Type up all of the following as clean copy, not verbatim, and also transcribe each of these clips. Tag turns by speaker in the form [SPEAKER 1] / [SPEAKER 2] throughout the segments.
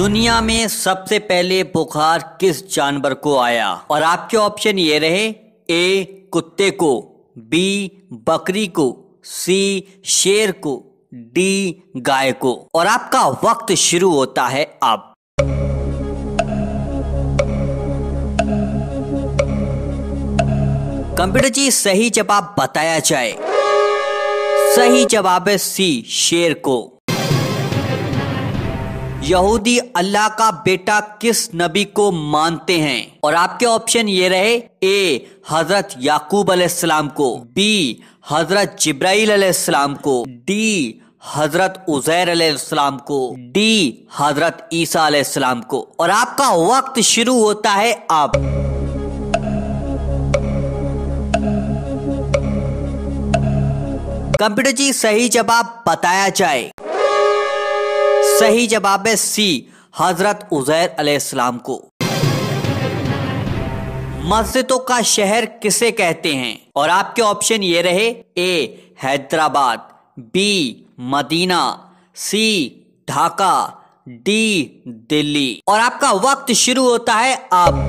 [SPEAKER 1] दुनिया में सबसे पहले बुखार किस जानवर को आया? और आपके ऑप्शन ये रहे, ए कुत्ते को, बी बकरी को, सी शेर को, डी गाय को। और आपका वक्त शुरू होता है अब। कंप्यूटर जी सही जवाब बताया जाए। सही जवाब है सी शेर को। यहूदी अल्लाह का बेटा किस नबी को मानते हैं? और आपके ऑप्शन ये रहे, ए हजरत याकूब अलैहिस्सलाम को, बी हजरत जिब्राइल अलैहिस्सलाम को, डी हजरत उजैर अलैहिस्सलाम को, डी हजरत ईसा अलैहिस्सलाम को। और आपका वक्त शुरू होता है अब। कंप्यूटर जी सही जवाब बताया जाए। सही जवाब है सी हजरत उजैर अलैहिस्सलाम को। मस्जिदों का शहर किसे कहते हैं? और आपके ऑप्शन ये रहे, A Hyderabad, B Medina, C Dhaka, D Delhi. और आपका वक्त शुरू होता है अब।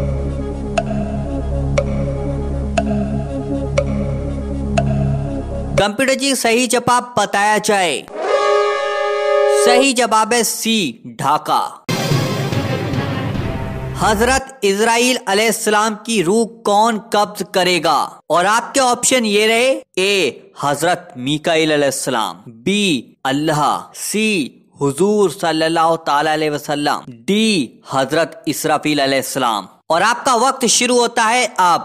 [SPEAKER 1] कंप्यूटर जी सही जवाब बताया जाए। सही जवाब है सी ढाका। हजरत इजराइल अलैहिस्सलाम की रूह कौन कब्ज करेगा? और आपके ऑप्शन ये रहे, ए हजरत मीकाईल अलैहिस्सलाम, बी अल्लाह, सी हुजूर सल्लल्लाहु ताला अलैहि वसल्लम, डी हजरत इसराफील अलैहिस्सलाम। और आपका वक्त शुरू होता है अब।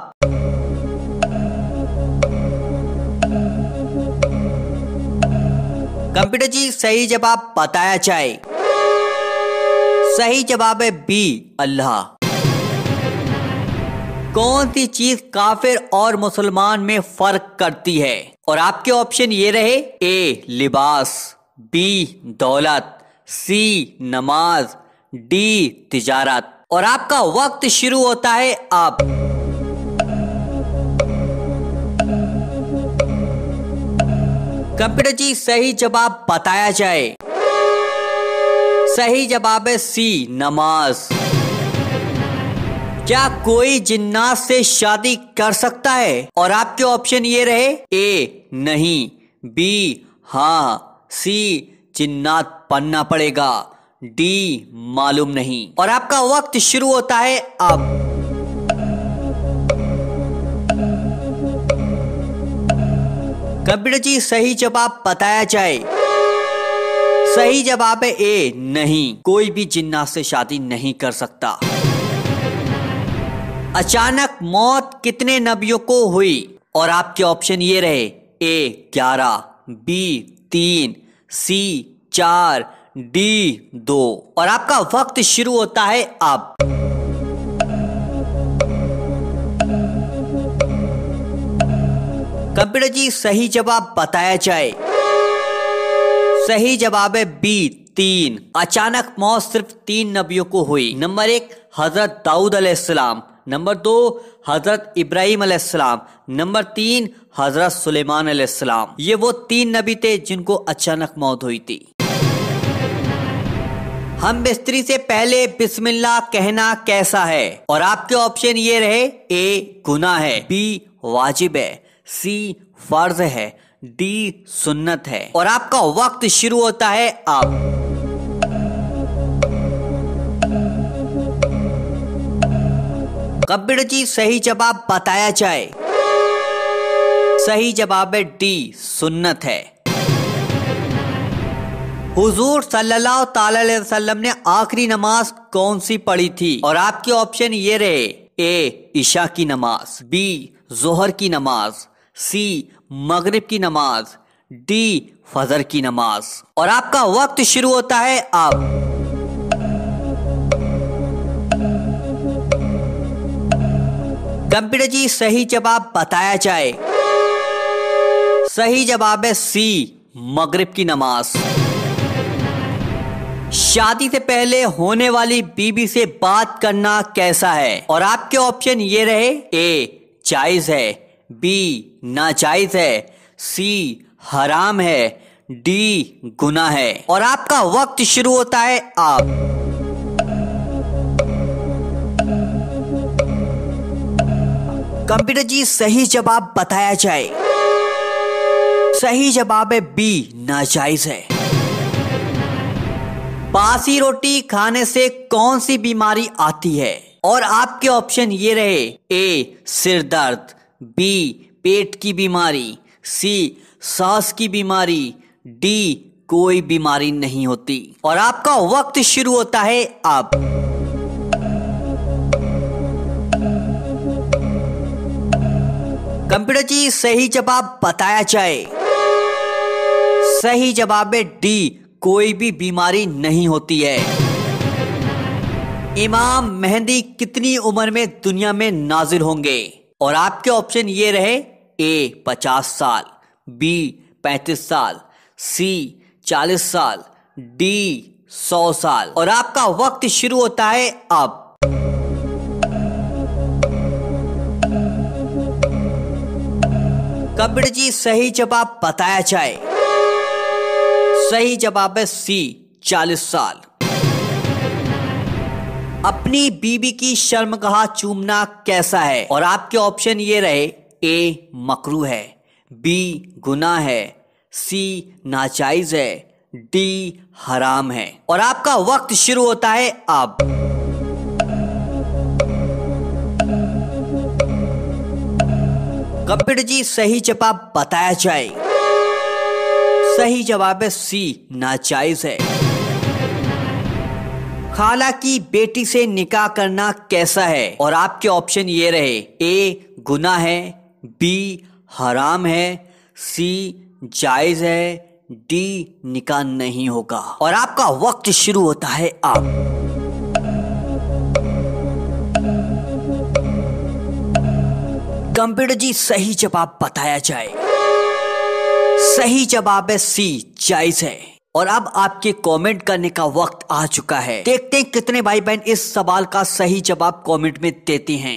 [SPEAKER 1] कंप्यूटर जी सही जवाब बताया जाए। सही जवाब है बी अल्लाह। कौन सी चीज काफिर और मुसलमान में फर्क करती है? और आपके ऑप्शन ये रहे, ए लिबास, बी दौलत, सी नमाज, डी तिजारत। और आपका वक्त शुरू होता है अब। कंप्यूटर जी सही जवाब बताया जाए। सही जवाब है सी नमाज। क्या कोई जिन्नात से शादी कर सकता है? और आपके ऑप्शन ये रहे, ए नहीं, बी हाँ, सी जिन्नात बनना पड़ेगा, डी मालूम नहीं। और आपका वक्त शुरू होता है अब। कंप्यूटर जी सही जवाब बताया जाए। सही जवाब है ए नहीं, कोई भी जिन्नात से शादी नहीं कर सकता। अचानक मौत कितने नबियों को हुई? और आपके ऑप्शन ये रहे, ए 11, बी 3, सी 4, डी 2। और आपका वक्त शुरू होता है अब। कंप्यूटर जी सही जवाब बताया जाए। सही जवाब है बी 3। अचानक मौत सिर्फ 3 नबियों को हुई। नंबर 1 हजरत दाऊद अलैहिस्सलाम, नंबर 2 हजरत इब्राहिम अलैहिस्सलाम, नंबर 3 हजरत सुलेमान अलैहिस्सलाम। ये वो 3 नबी थे जिनको अचानक मौत हुई थी। हम बिस्तरी से पहले बिस्मिल्लाह कहना कैसा है? और आपके ऑप्शन ये रहे, ए गुनाह है, बी वाजिब है, सी फर्ज है, डी सुन्नत है। और आपका वक्त शुरू होता है अब। कंप्यूटर जी सही जवाब बताया जाए। सही जवाब है डी सुन्नत है। हुजूर सल्लल्लाहु ताला अलैहि वसल्लम ने आखिरी नमाज कौन सी पढ़ी थी? और आपके ऑप्शन ये रहे, ए इशा की नमाज, बी जोहर की नमाज, सी मगरिब की नमाज, डी फजर की नमाज। और आपका वक्त शुरू होता है अब। कंप्यूटर जी सही जवाब बताया जाए। सही जवाब है सी मगरिब की नमाज। शादी से पहले होने वाली बीबी से बात करना कैसा है? और आपके ऑप्शन ये रहे, ए जायज है, बी नाजायज है, सी हराम है, डी गुनाह है। और आपका वक्त शुरू होता है अब। कंप्यूटर जी सही जवाब बताया जाए। सही जवाब है बी, नाजायज है। बासी रोटी खाने से कौन सी बीमारी आती है? और आपके ऑप्शन ये रहे, ए सिर दर्द, बी पेट की बीमारी, सी सांस की बीमारी, डी कोई बीमारी नहीं होती। और आपका वक्त शुरू होता है अब। कंप्यूटर जी सही जवाब बताया जाए। सही जवाब है डी, कोई भी बीमारी नहीं होती है। इमाम मेहंदी कितनी उम्र में दुनिया में नाजिल होंगे? और आपके ऑप्शन ये रहे, ए 50 साल, बी 35 साल, सी 40 साल, डी 100 साल। और आपका वक्त शुरू होता है अब। कंप्यूटर जी सही जवाब बताया जाए। सही जवाब है सी, 40 साल। अपनी बीबी की शर्मगाह चूमना कैसा है? और आपके ऑप्शन ये रहे, ए मकरू है, बी गुनाह है, सी नाजायज है, डी हराम है। और आपका वक्त शुरू होता है अब। कंप्यूटर जी सही जवाब बताया जाए। सही जवाब है सी, नाजायज है। खाला की बेटी से निकाह करना कैसा है? और आपके ऑप्शन ये रहे, ए गुनाह है, बी हराम है, सी जायज है, डी निकाह नहीं होगा। और आपका वक्त शुरू होता है अब। कंप्यूटर जी सही जवाब बताया जाए। सही जवाब है सी, जायज है। और अब आपके कमेंट करने का वक्त आ चुका है। देखते हैं कितने भाई बहन इस सवाल का सही जवाब कमेंट में देते हैं।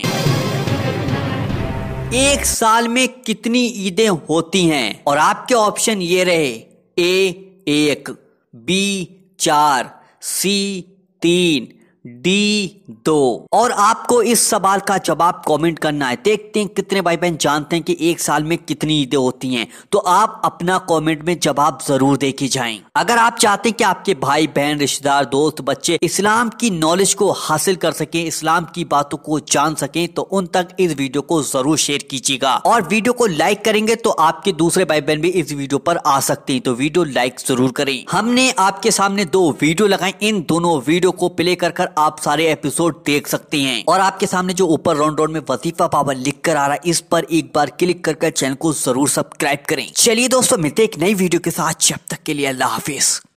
[SPEAKER 1] एक साल में कितनी ईदें होती हैं? और आपके ऑप्शन ये रहे, ए 1, बी 4, सी 3, डी 2। और आपको इस सवाल का जवाब कमेंट करना है। देखते हैं कितने भाई बहन जानते हैं कि एक साल में कितनी ईदें होती हैं। तो आप अपना कमेंट में जवाब जरूर दे के जाएं। अगर आप चाहते हैं कि आपके भाई बहन रिश्तेदार दोस्त बच्चे इस्लाम की नॉलेज को हासिल कर सकें, इस्लाम की बातों को जान सकें, तो उन तक इस वीडियो को जरूर शेयर कीजिएगा। और वीडियो को लाइक करेंगे तो आपके दूसरे भाई बहन भी इस वीडियो पर आ सकते हैं। तो वीडियो लाइक जरूर करें। हमने आपके सामने 2 वीडियो लगाई, इन दोनों वीडियो को प्ले कर आप सारे एपिसोड देख सकते हैं। और आपके सामने जो ऊपर राउंड में वजीफा पावर लिख कर आ रहा है, इस पर एक बार क्लिक कर चैनल को जरूर सब्सक्राइब करें। चलिए दोस्तों, मिलते हैं एक नई वीडियो के साथ। जब तक के लिए अल्लाह हाफिज।